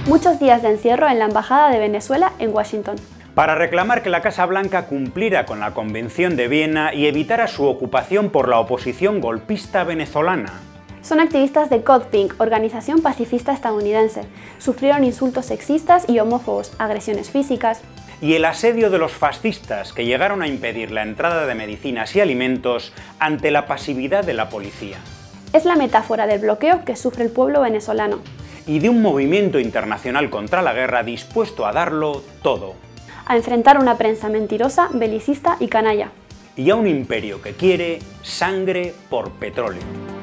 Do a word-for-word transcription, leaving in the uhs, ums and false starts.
Muchos días de encierro en la Embajada de Venezuela en Washington. Para reclamar que la Casa Blanca cumpliera con la Convención de Viena y evitara su ocupación por la oposición golpista venezolana. Son activistas de Code Pink, organización pacifista estadounidense. Sufrieron insultos sexistas y homófobos, agresiones físicas. Y el asedio de los fascistas que llegaron a impedir la entrada de medicinas y alimentos ante la pasividad de la policía. Es la metáfora del bloqueo que sufre el pueblo venezolano. Y de un movimiento internacional contra la guerra dispuesto a darlo todo. A enfrentar una prensa mentirosa, belicista y canalla. Y a un imperio que quiere sangre por petróleo.